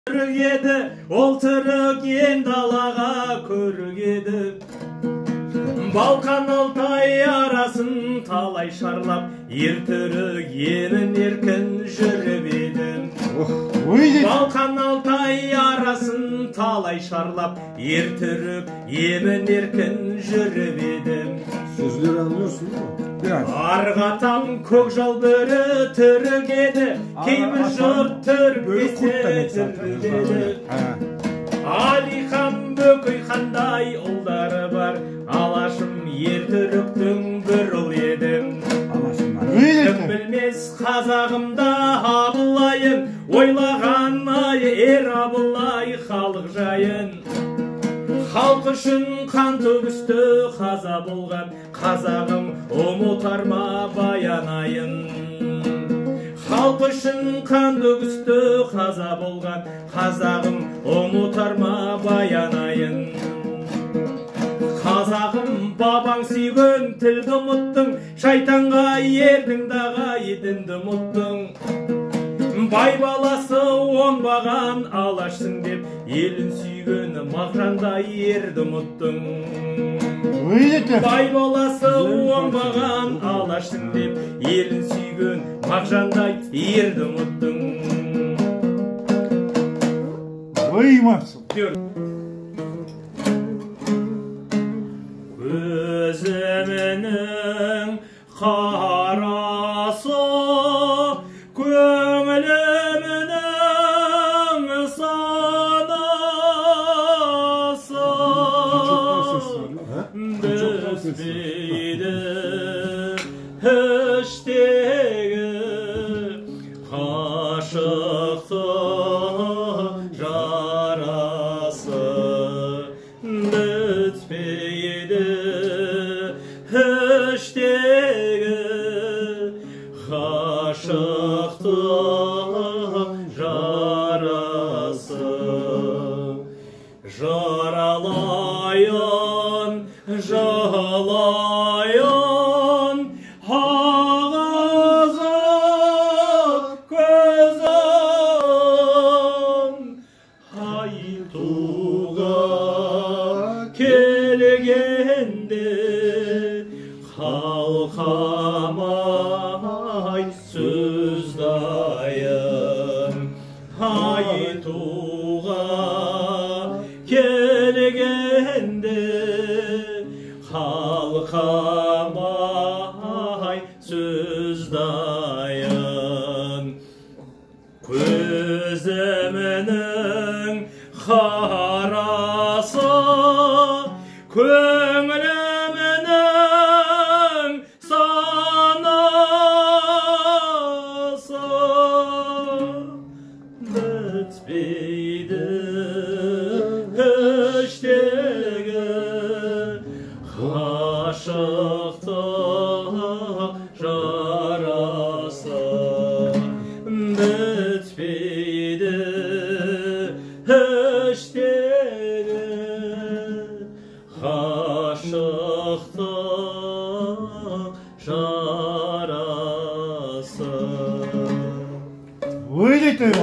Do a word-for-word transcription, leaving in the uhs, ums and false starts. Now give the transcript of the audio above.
еді, ол тірік ен далаға көрік еді. Балқан Алтай арасын талай шарлап, ертірік емін еркін жүріп едім. Балқан Алтай арасын талай шарлап, ертірік емін еркін жүріп едім. Sözleri anlıyorsun değil mi? Biraz. Арғатан көкжал бірі түрік еді, кейбір жұрт түрбесе түрік еді. Алихан Бөкейхандай ұлдары бар, Алашым ертүріктің бір ұл едім. Кім білмес қазағымда Абылайым, ойлаған ай ер Абылай халық жайын. Халық үшін қан төгісті қаза болған, қазағым ұмытар ма баянайын. Халық үшін қан төгісті қаза болған, қазағым ұмытар ма баянайын. Қазағым бабаң сүйген тілді ұмыттың, шайтанға ердің дағай дінді ұмыттың. Бай баласы оңбаған Алашсың деп, елін сүйген Мағжандай ерді ұмыттың. Бай баласы оңбаған Алашсың деп, елін сүйген Мағжандай ерді ұмыттың. Uyumazsın. Gözümünün karası, көңілімнің санасы бізбейді іштегі қашықтық жарасы бітпейді іштегі қашықтық жарасы. Жаралайын, жалайын ағазы көзін айтуға келгенде қалқамай сөз дайын. Айтуға келгенде қалқамай сөз дайын. Көзімнің қарасы, көңілімнің санасы бітпейді іштегі қашықтық жарасы бітпейді іштегі қашықтық жарасы. Öyle